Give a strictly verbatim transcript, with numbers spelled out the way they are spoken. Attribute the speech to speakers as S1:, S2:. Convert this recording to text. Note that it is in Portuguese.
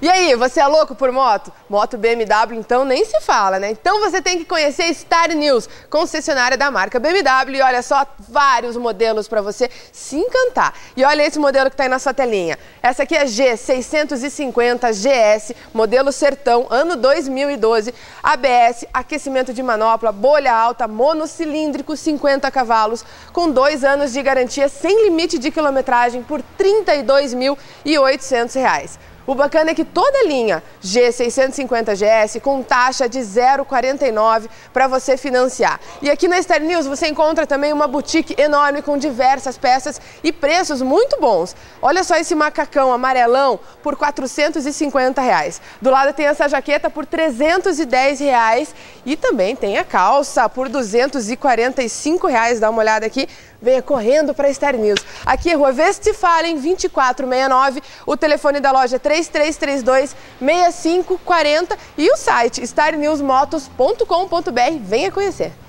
S1: E aí, você é louco por moto? Moto B M W, então nem se fala, né? Então você tem que conhecer Star News, concessionária da marca B M W. E olha só, vários modelos para você se encantar. E olha esse modelo que está aí na sua telinha. Essa aqui é G seiscentos e cinquenta G S, modelo Sertão, ano dois mil e doze. A B S, aquecimento de manopla, bolha alta, monocilíndrico, cinquenta cavalos, com dois anos de garantia, sem limite de quilometragem, por trinta e dois mil e oitocentos reais. O bacana é que toda a linha G seiscentos e cinquenta G S com taxa de zero vírgula quarenta e nove para você financiar. E aqui na Star News você encontra também uma boutique enorme com diversas peças e preços muito bons. Olha só esse macacão amarelão por quatrocentos e cinquenta reais. Do lado tem essa jaqueta por trezentos e dez reais e também tem a calça por duzentos e quarenta e cinco reais. Dá uma olhada aqui. Venha correndo para a Star News. Aqui é Rua Westphalen vinte e quatro sessenta e nove, o telefone da loja é três três três dois, seis cinco quatro zero e o site star news motos ponto com ponto br. Venha conhecer.